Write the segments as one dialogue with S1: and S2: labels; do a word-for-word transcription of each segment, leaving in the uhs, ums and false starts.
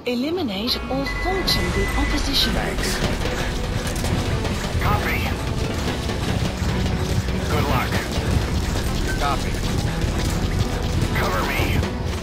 S1: Eliminate or falter the opposition.
S2: Thanks. Copy. Good luck. Copy. Cover me.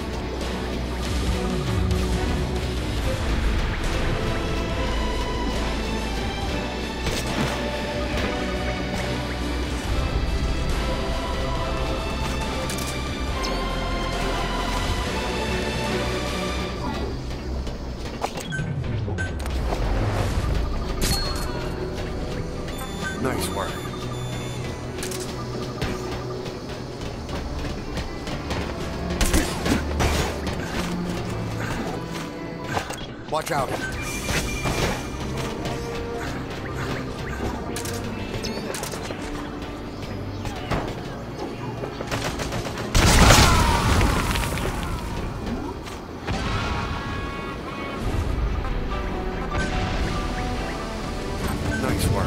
S2: Nice work. Watch out. Nice work.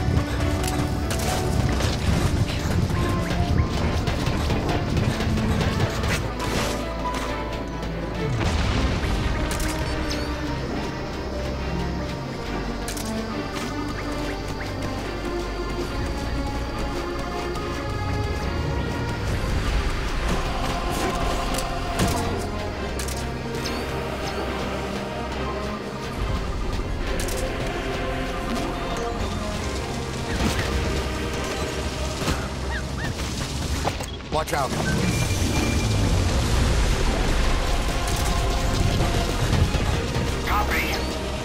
S2: Watch out. Copy.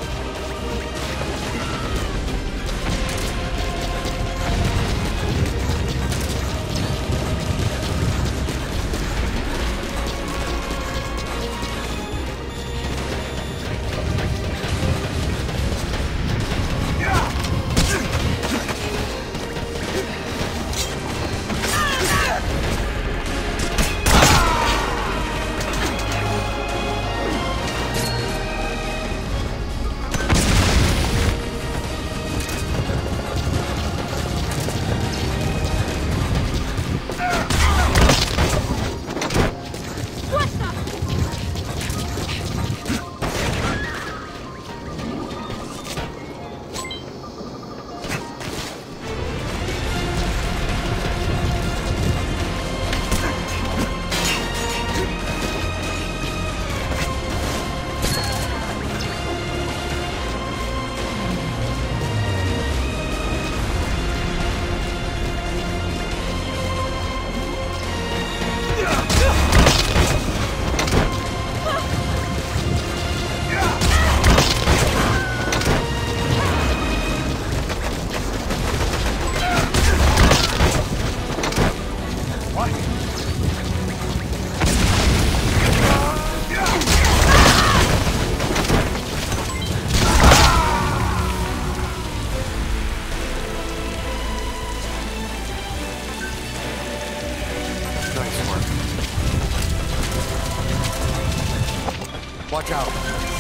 S2: Watch out.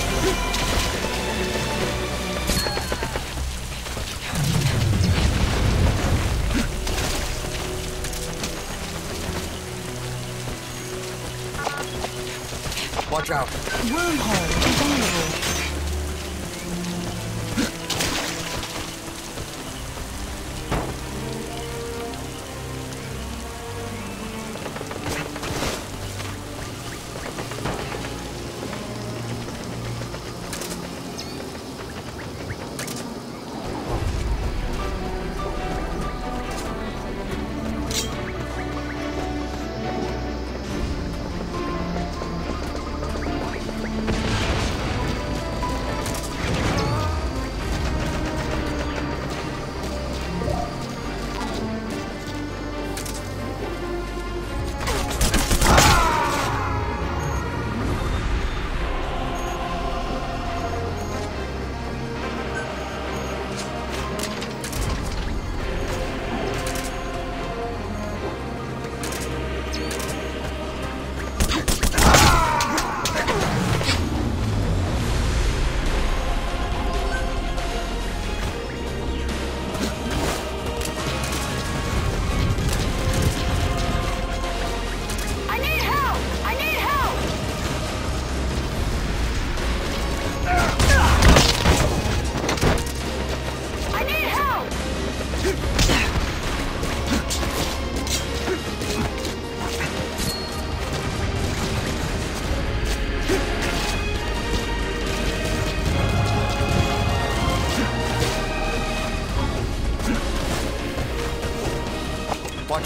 S2: Watch out.
S1: Wormhole available.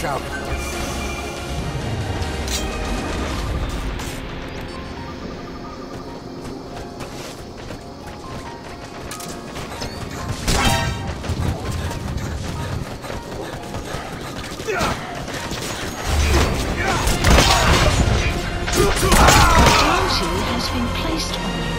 S2: Watch out.
S1: Bounty has been placed on you.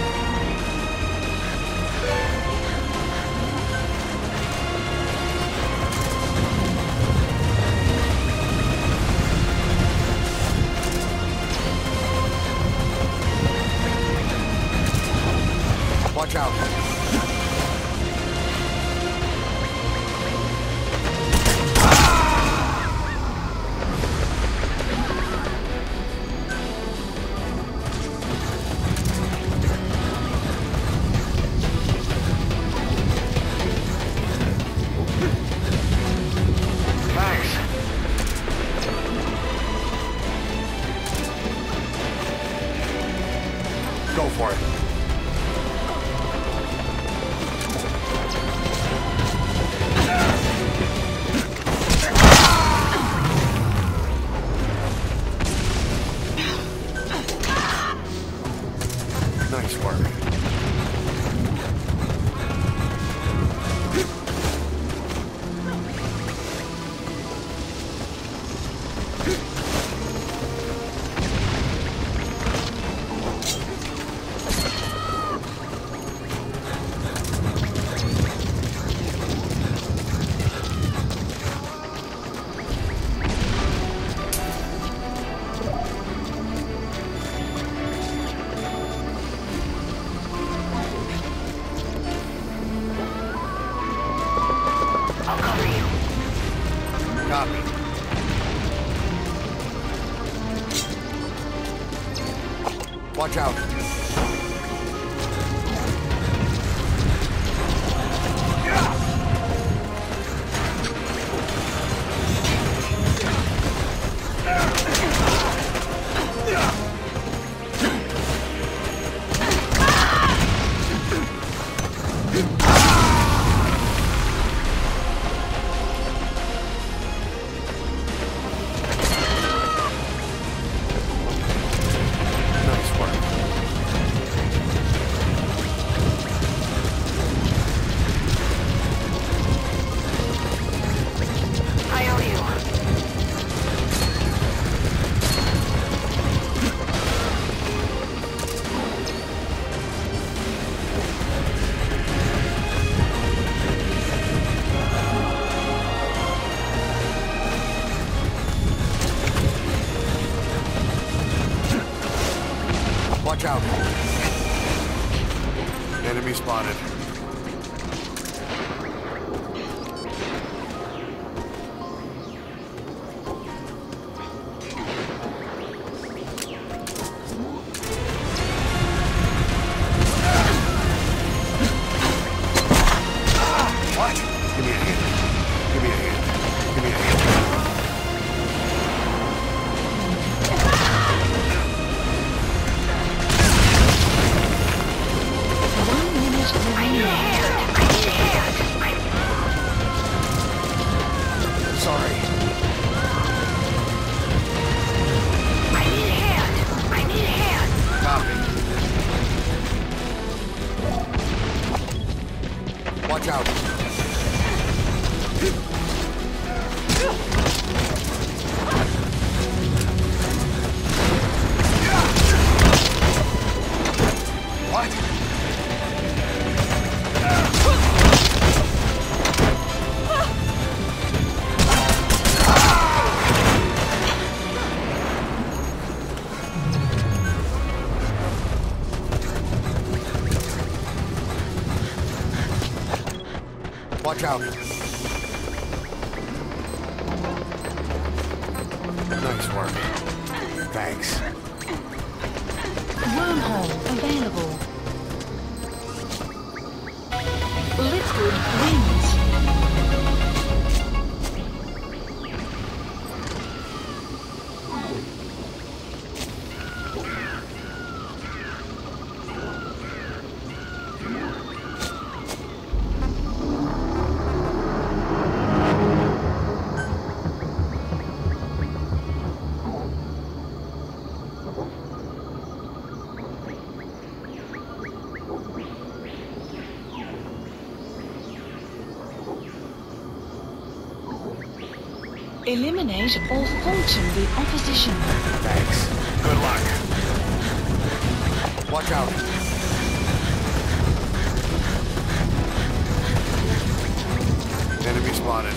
S2: Watch out. Thanks. Go for it. Nice work.
S3: I'll cover you.
S2: Copy. Watch out. Nice work.
S3: I owe you.
S2: Watch out.
S4: Enemy spotted.
S2: What?
S4: Give me a hand. Give me a hand. Give me a hand.
S1: One minute
S3: I need a
S1: remaining.
S3: hand. I need a hand.
S4: Sorry.
S3: I need a hand. I need a hand.
S2: Copy. Watch out. What? Watch out.
S4: Nice work. Thanks.
S1: Wormhole available. Liquid wins. Eliminate or falter the opposition.
S4: Thanks. Good luck.
S2: Watch out.
S4: Enemy spotted.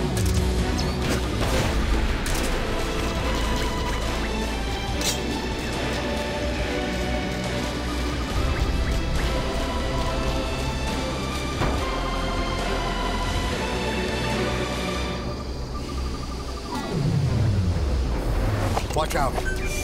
S2: Watch out.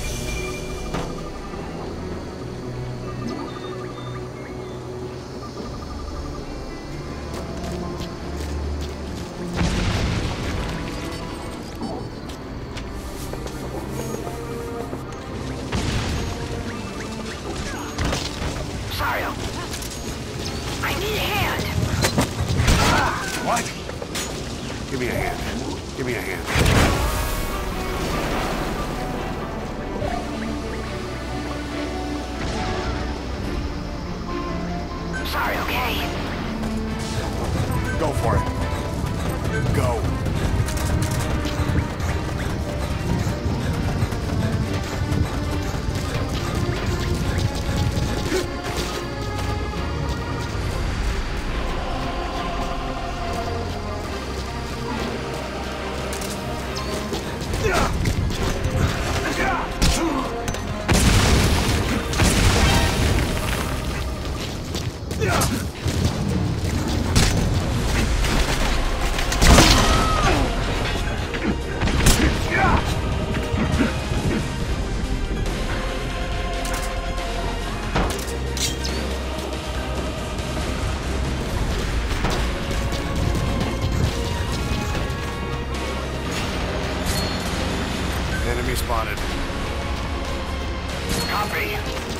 S3: Sorry. I need a hand.
S4: What? Give me a hand. Give me a hand.
S3: Sorry, okay?
S4: Go for it. Go. Enemy spotted.
S3: Copy.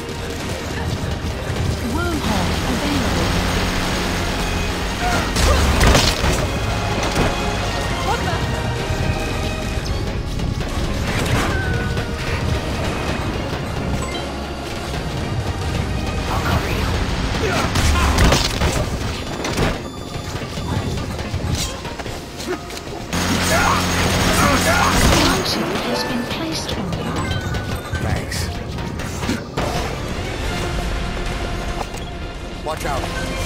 S1: Wormhole available. What the?
S3: I'll cover you.
S1: Bounty has been placed on you.
S4: Thanks.
S2: Watch out.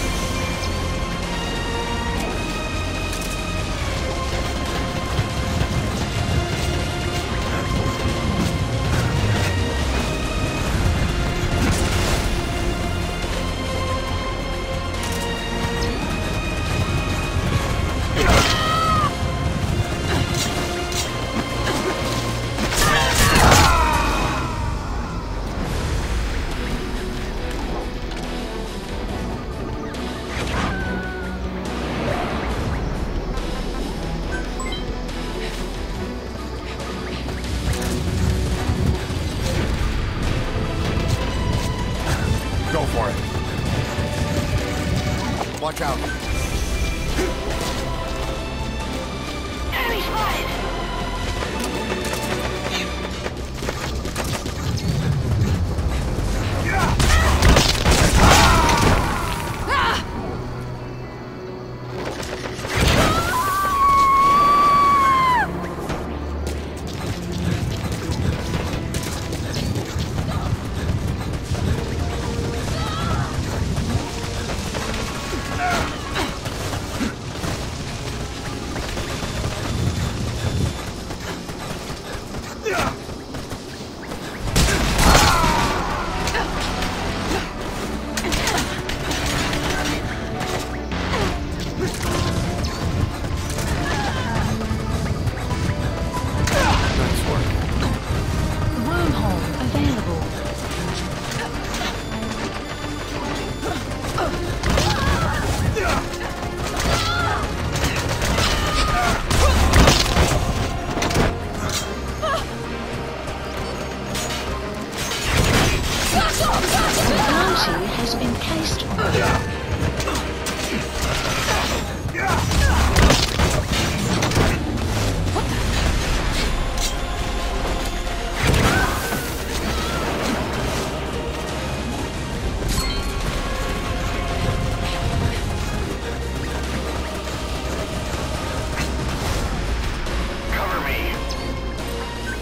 S4: Go for it.
S2: Watch out.
S3: Enemy spotted.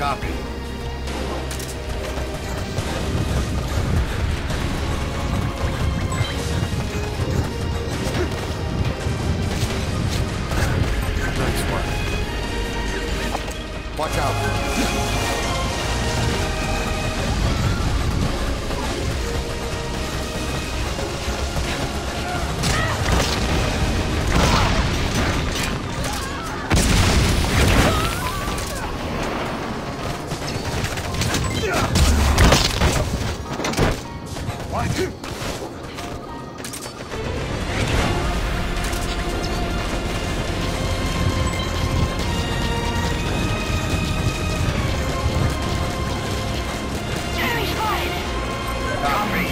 S4: Copy. Nice work.
S2: Watch out.
S3: Enemy spotted!
S4: Copy.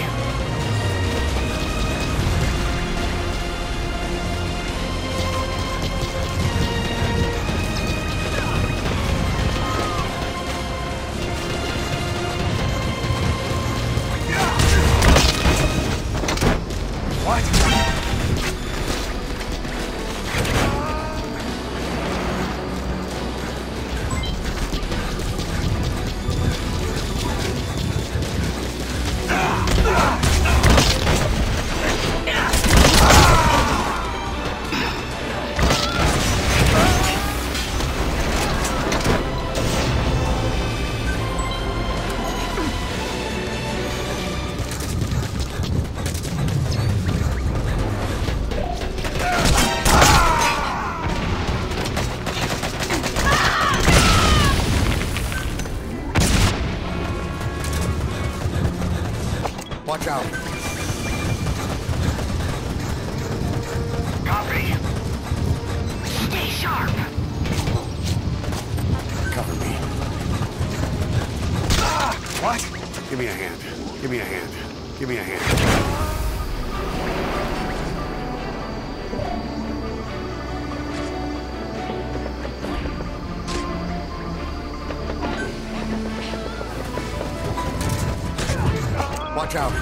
S4: What?
S2: Watch out.
S4: Copy.
S3: Stay sharp!
S4: Cover me. What? Give me a hand. Give me a hand. Give me a hand.
S2: Watch out.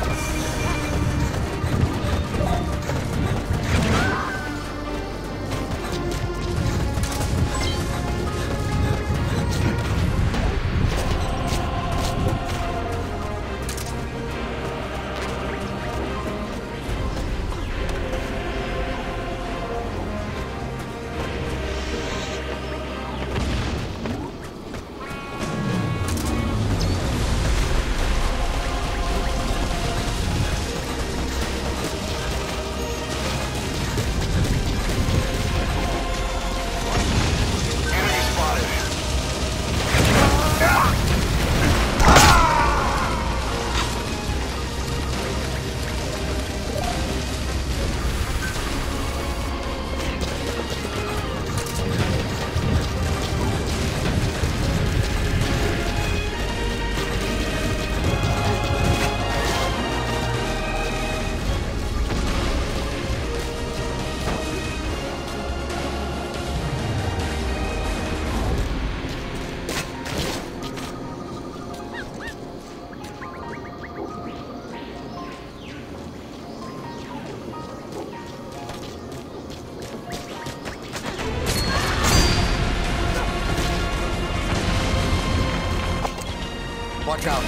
S4: Enemy spotted.
S2: Watch out.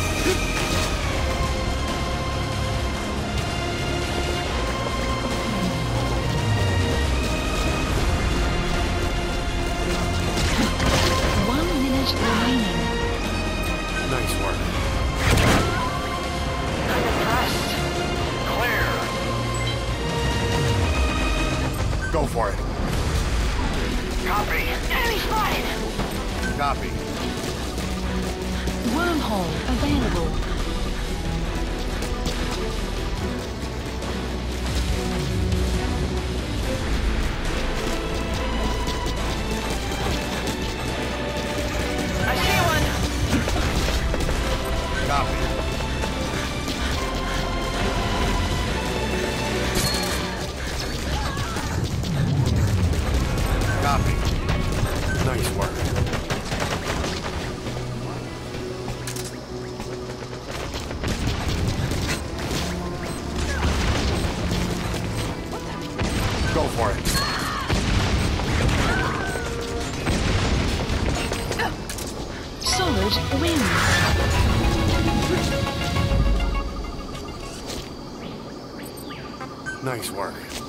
S1: One minute remaining.
S4: Nice work.
S3: I'm impressed.
S4: Clear. Go for it. Copy.
S3: Enemy spotted!
S4: Copy.
S1: Wormhole available.
S3: I see one!
S4: Copy. Copy. Nice work.
S1: Forward wins.
S4: Nice work.